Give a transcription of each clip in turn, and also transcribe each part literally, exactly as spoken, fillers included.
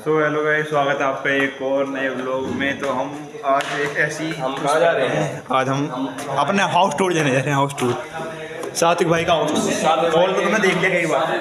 So hello guys, स्वागत है आपका एक और नए व्लॉग में। तो हम आज एक ऐसी हम कहाँ जा रहे हैं? आज हम अपने हाउस टूर देने जा रहे हैं। हाउस टूर सात्विक भाई का हाउस टूर। और तो तुमने देख लिया कई बार।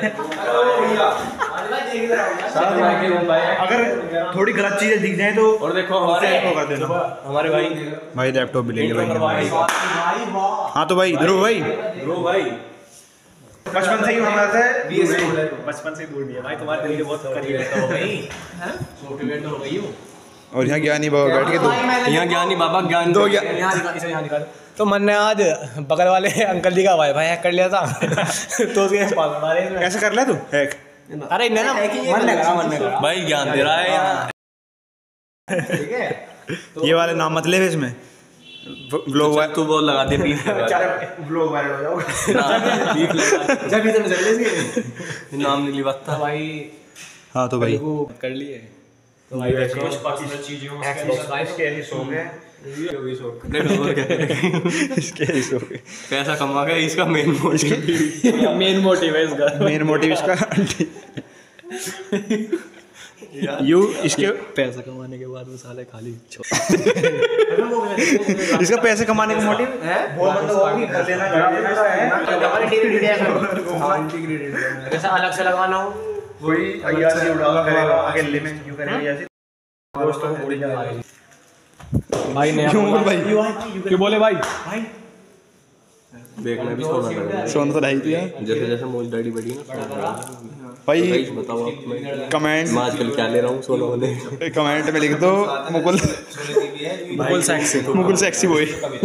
अगर थोड़ी गलत चीजें दिख जाए तो और देखो हमारे कर देना। हमारे भाई भाई लैपटॉप भी लेंगे भाई। हाँ तो भाई ध्रुव भाई ध्रुव भाई बचपन से ही हमारे से बचपन से दूर नहीं है भाई, तुम्हारे दिल के बहुत करीब रहता हो भाई। मोटिवेट हो गई हो। और यहाँ ज्ञानी बाबा बैठ के दो यहाँ ज्ञानी बाबा ज्ञान दो यहाँ दिखा, इसे यहाँ दिखा। तो मन ने आज बगल वाले अंकल जी का वाईफाई हैक कर लिया था तो उसके हमारे ऐसे कर ले तू हैक। अरे इन्हें ना मन ने करा मन ने करा भाई ज्ञान दे रहा है यहाँ। ठीक है। ये वाले नाम मत ले इसमें व्लॉग तू बोल लगा दे बीफ व्लॉग वायरल हो जाओगा। बीफ लगा जब इधर चल इसके नाम नहीं लिवाता भाई। हाँ तो भाई वो कर लिए तो भाई देखो कुछ पर्सनल चीजें इसके ऐसी शौक है। इसके ऐसी शौक है। पैसा कमा के इसका मेन मोटिव मेन मोटिव है इसका। मेन मोटिव इसका यू इसके पैसा कमाने के बाद वो साले खाली इसका पैसे कमाने का मोटिव बहुत बंदा होगी घर लेना घर लेना जैसा अलग से लगाना हो कोई अय्यासी उड़ावा करेगा अकेले में यूं करेगा अय्यासी दोस्तों को उड़ जाएगा भाई ने क्यों भाई क्यों बोले भाई भाई देखना भी सोना लगा सोना तो नहीं थी जैसे जैसे मोज डैडी बढ़ी ना भाई बताओ आप मैं कमेंट मैं आजकल क्या ले रहा हूँ सोना होने कमेंट में लिख दो Mukul Mukul sexy Mukul sexy boy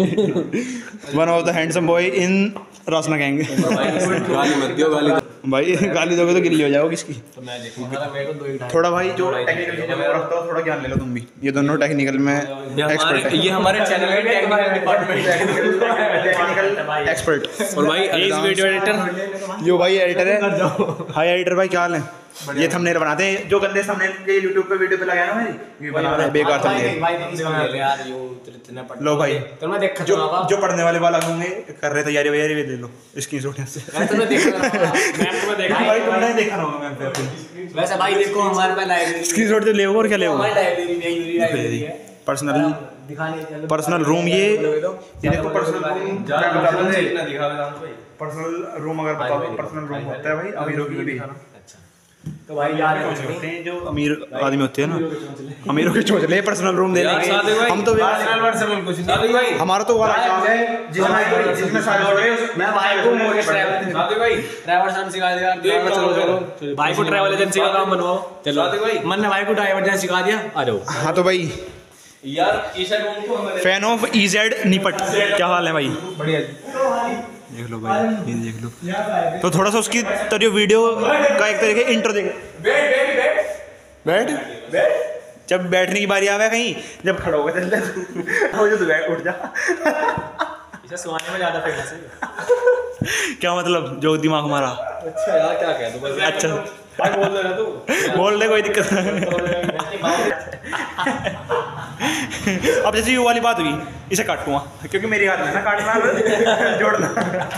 one of the handsome boy in Roshna gang. गाली मत दियो गाली भाई गाली दोगे तो गिल्ली हो जाओगे किसकी। तो मैं देखूंगा मेरे को दो ही थोड़ा भाई जो टेक्निकल चीजें मैं रखता हूँ थोड़ा ज्ञान ले लो तुम भी। ये दोनों टेक्निकल में एक्सपर्ट है। ये हमारे चैनल में टेक्निकल डिपार्टमेंट टेक्निकल एक्सपर्ट। और भाई इस वीडियो एडिटर यो भाई एडिटर है। हाय एडिटर भाई क्या हाल है? ये थंबनेल बनाते हैं जो गंदे थंबनेल ये यूट्यूब पे वीडियो पे लगाया ना मेरी ये बना रहे हैं बेकार थंबनेल। भाई भाई यार यो इतना पढ़ लो भाई तो मैं देख जो जो पढ़ने वाले वाला होंगे कर रहे तैयारी वैयारी ले लो स्क्रीनशॉट से। मैं तुम्हें देख रहा हूं मैम को देखा भाई तुमने देखा ना होगा मैम पे वैसे भाई देखो हमारे पे लाइब्रेरी स्क्रीनशॉट तो ले और क्या ले हमारी लाइब्रेरी में यूरी लाइब्रेरी है पर्सनल दिखाने पर्सनल रूम ये ये देखो पर्सनल रूम क्या बता दो इतना दिखा रहा हूं भाई पर्सनल रूम अगर बताओ तो पर्सनल रूम होता है भाई अमीरों के लिए। अच्छा तो भाई यार होते हैं जो अमीर आदमी होते हैं ना अमीरों के चोचले पर्सनल रूम देने के हम तो कुछ नहीं भाई हमारा तो वाला काम है जिसमें जिसमें सारे छोटे मैं भाई को मोटिव ट्रैवल भाई ट्रैवल सन सिखा दिया ट्रैवल चलो चलो भाई को ट्रैवल एजेंसी का काम बनवाओ चलो भाई मन ने भाई को ट्रैवल एजेंसी सिखा दिया आ जाओ। हाँ तो भाई यार ईशा रूम को हमारे फैन ऑफ ईजेड निपट क्या हाल है भाई? बढ़िया देख लो भाई ये देख लो तो थोड़ा सा उसकी तरीके वीडियो का एक तरीके इंट्रो देख बैठ बैठ जब बैठने की बारी आवे कहीं जब खड़ा होगा चल हो जा तो बैठ उठ जा। इसे सुनाने में ज्यादा फेमस है क्या मतलब जो दिमाग हमारा अच्छा यार क्या कह दूं अच्छा भाई बोल रहा तू बोल दे कोई दिक्कत नहीं। अब जैसे ये वाली बात हुई इसे काटूंगा क्योंकि मेरी हाथ में ना काटना जोड़ना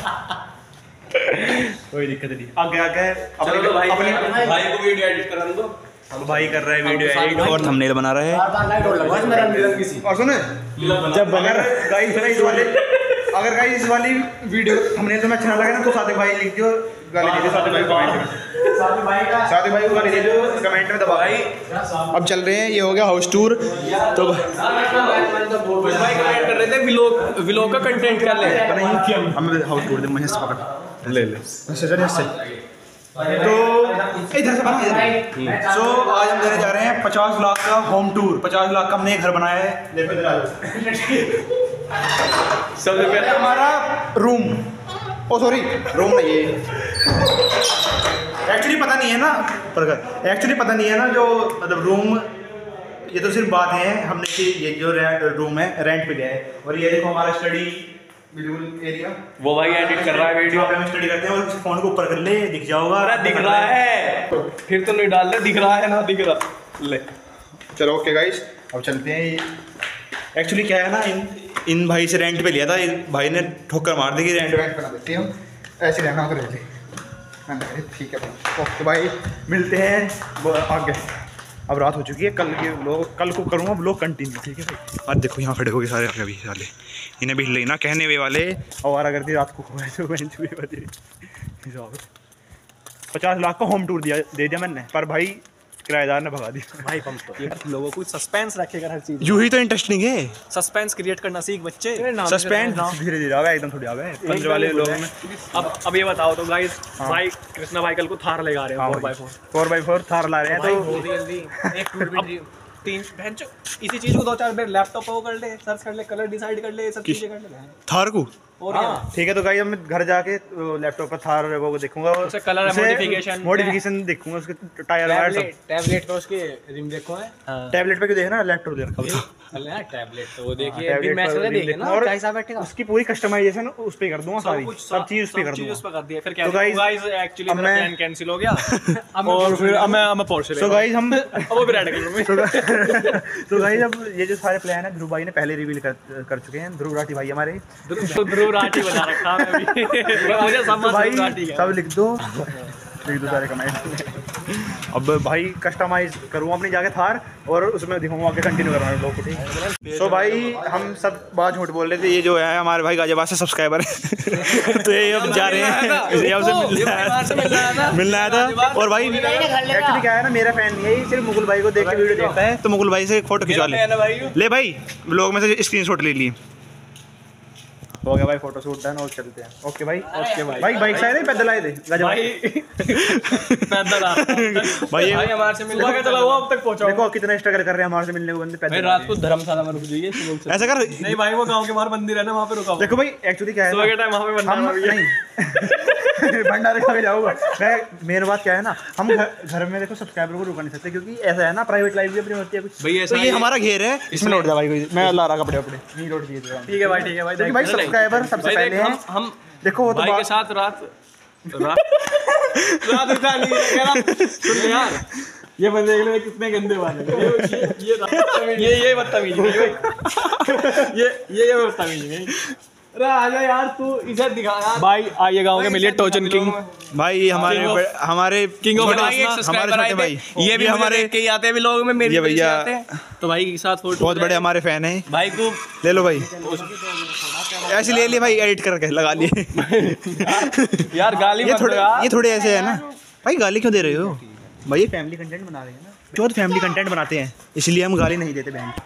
कोई दिक्कत नहीं। आगे आगे चलो भाई अपने भाई को वीडियो एडिट करा दो। हम भाई कर रहे हैं वीडियो एडिट और थंबनेल बना रहे हैं और सुने जब अगर गाइस इस वाले अगर गाइस इस वाली वीडियो थंबनेल तो मैं अच्छा लगे ना तो साथ भाई लिख दियो गाली दे दियो साथ भाई कमेंट में साथ भाई का साथ भाई को गाली दे दियो कमेंट में दबा भाई। अब चल रहे हैं ये हो गया हाउस टूर तो भाई कमेंट कर रहे थे व्लॉग व्लॉग का कंटेंट कर ले हम हाउस टूर दे मुझे से पकड़ ले ले अच्छा चलिए इससे तो इधर से बना इधर सो आज हम देने जा रहे हैं पचास लाख का होम टूर। पचास लाख का हमने घर बनाया है देखो इधर आ जाओ। सबसे पहले हमारा रूम ओ सॉरी रूम नहीं है एक्चुअली पता नहीं है ना पर एक्चुअली पता नहीं है ना जो मतलब रूम ये तो सिर्फ बात है हमने कि ये जो रूम है रेंट पे लिया है। और ये देखो हमारा स्टडी बिल्कुल एरिया वो भाई एडिट कर रहा है वीडियो पे हम स्टडी करते हैं और फोन को ऊपर कर ले दिख जाओगा। अरे दिख रहा है फिर तो नहीं डाल दे दिख रहा है ना दिख रहा ले चलो ओके गाइस अब चलते हैं। एक्चुअली क्या है ना इन इन भाई से रेंट पे लिया था इन भाई ने ठोकर मार दी कि रेंट रेंट बना देते हैं हम ऐसे रहना तो रहते ठीक है भाई ओके भाई मिलते हैं आगे। अब रात हो चुकी है, कल के लोग कल को करूँगा ब्लॉग कंटिन्यू, ठीक है भाई। आज देखो यहाँ खड़े हो गए सारे अभी साले, इन्हें भी लेना कहने वे वाले और अगर थी रात को पचास लाख का होम टूर दिया दे दिया मैंने, पर भाई किराएदार ने भगा दिया भाई पंप तो ये लोगों को सस्पेंस रखेगा हर चीज, यूं ही तो इंटरेस्टिंग है। सस्पेंस क्रिएट करना सीख बच्चे, सस्पेंस धीरे धीरे आवे, एकदम थोड़ी आवे पंद्रह वाले लोग में। अब अब ये बताओ तो गाइस, भाई कृष्णा भाई कल को थार लेगा रहे हैं, four by four four by four Thar ला रहे हैं, तो जल्दी एक टूर भी तीन बहनचो इसी चीज को दो चार बार लैपटॉप पे वो कर ले, सर्च कर ले, कलर डिसाइड कर ले, सब चीजें कर ले थार को। और हाँ ठीक है, तो गाइस मैं घर जाके लैपटॉप पर थार वो देखूंगा, उससे कलर मॉडिफिकेशन मॉडिफिकेशन देखूंगा, उसके टायर वायर सब। टैबलेट पे उसके रिम देखो है, टैबलेट पे क्यों देखना, लैपटॉप देखा अल्ले यार टैबलेट तो वो देखिए अभी मैच वाला देखे ना और कैसा बैठेगा, उसकी पूरी कस्टमाइजेशन उस पे कर दूंगा, सारी सब चीज उस पे कर दूंगा, उस पे कर दिया। फिर क्या तो गाइस एक्चुअली मेरा प्लान कैंसिल हो गया और फिर अब मैं अब मैं पोर्शे ले। सो गाइस हम अब वो भी रेड कलर में। तो गाइस अब ये जो सारे प्लान है ध्रुव भाई ने पहले रिवील कर कर चुके हैं, ध्रुव राठी भाई हमारे, ध्रुव राठी बना रखा है अभी मुझे समझ भाई राठी है, सब लिख दो लिख दो सारे कमेंट। अब भाई कस्टमाइज करूँगा अपनी जाके थार और उसमें दिखाऊंगा आगे कंटिन्यू करना है लोग को, ठीक है। सो भाई हम सब बात झूठ बोल रहे थे, ये जो है हमारे भाई गाजियाबाद से सब्सक्राइबर है तो ये अब जा रहे हैं, ये हमसे मिलना आया था। और भाई एक्चुअली क्या है ना, मेरा फैन नहीं है, ये सिर्फ मुकुल भाई को देख के वीडियो देखता है, तो मुकुल भाई से एक फोटो खिंचवा ले ले भाई, ब्लॉग में से स्क्रीनशॉट ले लिए, हो गया भाई फोटो शूट डन और चलते हैं। ओके भाई, ओके भाई भाई बाइक से आए थे पैदल आए थे भाई पैदल आ भाई भाई हमारे से मिलने का चला वो अब तक पहुंचा, देखो कितना स्ट्रगल कर रहे हैं हमारे से मिलने को बंदे पैदल। भाई रात को धर्मशाला में रुक जाइए, ऐसा कर नहीं भाई वो गांव के बाहर मंदिर है ना, वहां पे रुका। देखो भाई एक्चुअली क्या है सुबह के टाइम वहां पे हम भंडारा नहीं भंडारे खा के जाऊंगा मैं। मेन बात क्या है ना, हम घर में देखो सब्सक्राइबर को रुका नहीं सकते, क्योंकि ऐसा है ना प्राइवेट लाइफ भी अपनी होती है कुछ, भाई तो ये हमारा घेर है, इसमें लौट जा भाई कोई, मैं ला रहा कपड़े अपने नहीं लौट दिए। ठीक है भाई, ठीक है भाई, भाई सब्सक्राइबर सबसे पहले हम हम देखो वो तो भाई के साथ रात रात रात उठा नहीं सुन यार, ये बंदे के लिए कितने गंदे वाले ये ये ये बदतमीजी ये ये ये बदतमीजी। अरे आजा यार तू इधर दिखा यार भाई, आइए गांव के मिलिए टोचन किंग भाई, हमारे हमारे किंग ऑफ हमारे छोटे भाई, ये भी हमारे के आते हैं भी लोग में मेरे भैया तो भाई के साथ फोटो बहुत बड़े हमारे फैन हैं भाई को ले लो भाई, ऐसे ले लिए भाई, एडिट करके लगा लिए यार गाली ये मत थोड़े यार, ये थोड़े ऐसे है ना भाई, गाली क्यों दे रहे हो भाई, ये फैमिली कंटेंट बना रहे हैं ना, जो फैमिली कंटेंट बनाते हैं इसलिए हम गाली नहीं देते बहन।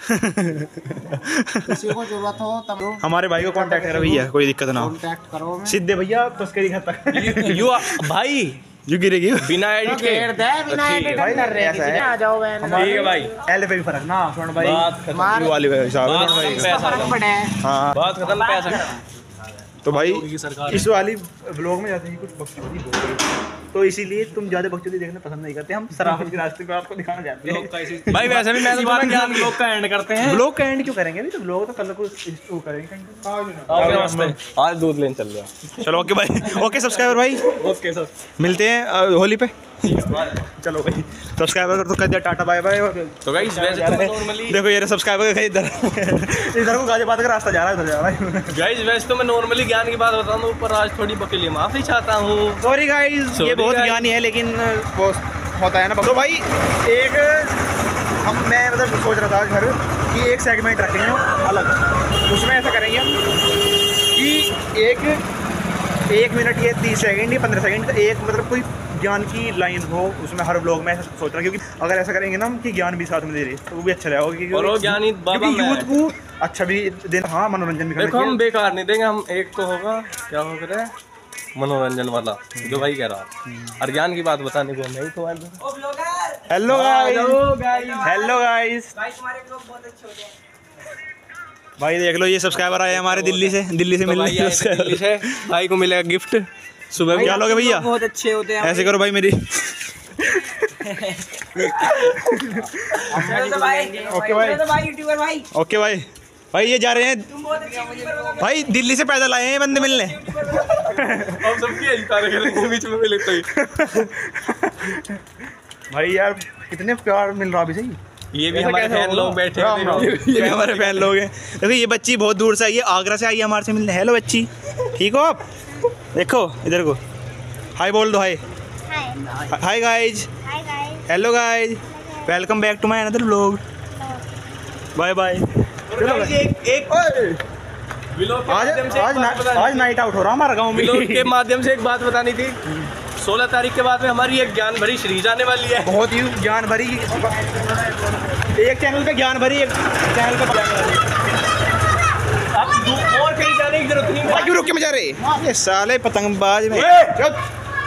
किसी को जरूरत हो तब हमारे भाई को कांटेक्ट करो भैया, कोई दिक्कत ना हो, कांटेक्ट करो मैं सीधे भैया तस्करी घर तक यू भाई यू गिरेगी बिना एडिट के घेर दे बिना एडिट भाई, कर रहे हैं ऐसा किसी है। ने, आ जाओ बहन ठीक है भाई, एल पे भी फर्क ना स्वर्ण भाई, बात खत्म, मार यू वाली भाई साहब बात स्वर्ण भाई खत्म, पैसा फर्क पड़े हैं। हाँ बात खत्म, पैसा तो भाई की सरकार इस वाली ब्लॉग में जाते ही कुछ बकचोदी हो गई, तो इसीलिए तुम ज्यादा बकचोदी देखना पसंद नहीं करते, हम सराफत के रास्ते पे आपको दिखाना चाहते हैं। भाई वैसे भी मैं तो बात ज्ञान लोग का एंड करते हैं, ब्लॉग का एंड क्यों करेंगे अभी, तो ब्लॉग तो कल को वो करेंगे। आज दूध लेने चल गया, चलो ओके भाई, ओके सब्सक्राइबर भाई, ओके सर मिलते हैं अ, होली पे, चलो भाई सब्सक्राइबर तो कर दिया टाटा बाय बाय। तो गाइस वैसे तो नॉर्मली देखो ये सब्सक्राइबर का इधर इधर को गाजियाबाद का रास्ता जा रहा है, उधर जा रहा है गाइस वैसे तो मैं नॉर्मली ज्ञान की बात बताऊं तो ऊपर आज थोड़ी बकली माफी चाहता हूं, सॉरी गाइस, ये बहुत ज्ञानी है लेकिन वो होता है ना। तो भाई एक हम मैं मतलब सोच रहा था घर कि एक सेगमेंट रखेंगे अलग, उसमें ऐसा करेंगे हम कि एक एक मिनट ये तीस सेकंड या पंद्रह सेकंड का एक मतलब कोई ज्ञान की लाइन हो उसमें हर ब्लॉग में, ऐसा सोच रहा हूँ, क्योंकि अगर ऐसा करेंगे ना हम कि ज्ञान भी साथ में दे रहे तो वो भी अच्छा रहेगा, क्योंकि और वो ज्ञानी बाबा यूथ को अच्छा भी देना, हाँ मनोरंजन भी करना देखो हम चाहिए। बेकार नहीं देंगे, हम एक को होगा क्या हो रहा है मनोरंजन वाला जो भाई कह रहा, और ज्ञान की बात बताने को नहीं तो हेलो गाइस, हेलो गाइस भाई देख लो ये सब्सक्राइबर आए हमारे दिल्ली से, दिल्ली से मिलने दिल्ली से भाई को मिलेगा गिफ्ट सुबह। क्या लोगे भैया, बहुत अच्छे होते हैं ऐसे करो भाई मेरी ओके भाई, भाई यूट्यूबर भाई, ओके भाई, भाई ये जा रहे हैं तुम बहुत अच्छे यूट्यूबर हो भाई, दिल्ली से पैदल आए हैं बंदे मिलने। हम सबकी यही तारीख करेंगे बीच में मिले तो ही। भाई यार कितने प्यार मिल रहा अभी सही, ये भी हमारे फैन लोग बैठे राम राम। हैं, ये भी हमारे फैन लोग हैं। देखो ये बच्ची बहुत दूर से आई है, आगरा से आई है हमारे से मिलने। हेलो बच्ची, ठीक हो आप? देखो इधर को हाय बोल दो, hi hi guys, hello guys, welcome back to my another vlog. Bye bye. एक एक व्लॉग के आज माध्यम से आज एक बात ना, बतानी आज नाइट आउट हो रहा हमारा गांव में। व्लॉग के माध्यम से एक बात बतानी थी। सोलह तारीख के बाद में हमारी एक ज्ञान भरी सीरीज आने वाली है। बहुत ही ज्ञान भरी, एक चैनल पे ज्ञान भरी, एक चैनल पे ज्ञान भरी। अब दो और कहीं जाने की जरूरत नहीं है। क्यों रुक के मजा रहे ये साले पतंगबाज में। चुप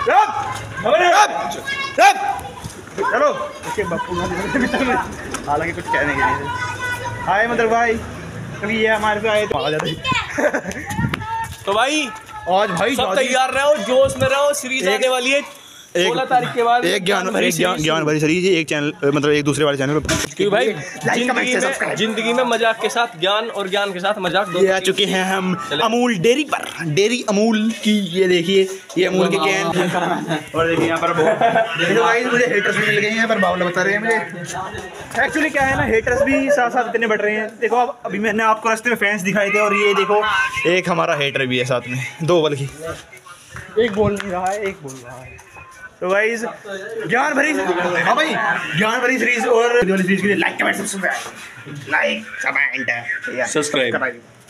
चुप चुप चलो इसके बापू हालांकि कुछ कहने के लिए हाय मतलब भाई कभी ये हमारे पे आए तो आ जाते। तो भाई आज भाई सब तैयार रहो, जोश में रहो, सीरीज आने वाली है सोलह तारीख के बाद। एक ज्ञान एक ज्ञान ज्ञान भरी सीरीज है, एक चैनल मतलब एक दूसरे वाले चैनल पे। क्योंकि भाई जिंदगी में जिंदगी में मजाक के साथ ज्ञान और ज्ञान के साथ मजाक ये आ चुके हैं हम अमूल डेयरी पर। डेयरी अमूल की ये देखिए, ये अमूल के कैन और देखिए यहाँ पर बहुत देखो गाइस मुझे हेटर्स भी मिल गए हैं, पर बावला बता रहे हैं मुझे। एक्चुअली क्या है ना, हेटर्स भी साथ साथ इतने बढ़ रहे हैं। देखो अब अभी मैंने आपको रास्ते में फैंस दिखाए थे और ये देखो एक हमारा हेटर भी है साथ में, दो बल्कि एक बोल नहीं रहा है, एक बोल रहा है। तो गाइस ज्ञान भरी, हाँ भाई ज्ञान भरी सीरीज और सीरीज के लिए like comment subscribe like comment subscribe